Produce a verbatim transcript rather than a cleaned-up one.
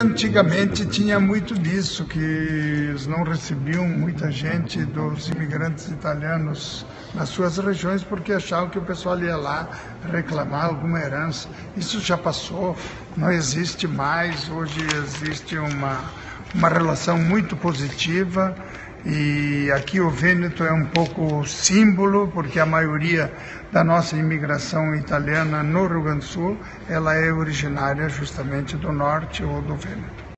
Antigamente tinha muito disso, que eles não recebiam muita gente dos imigrantes italianos nas suas regiões porque achavam que o pessoal ia lá reclamar alguma herança. Isso já passou, não existe mais. Hoje existe uma, uma relação muito positiva e aqui o Vêneto é um pouco símbolo, porque a maioria da nossa imigração italiana no Rio Grande do Sul, ela é originária justamente do norte ou do Vêneto.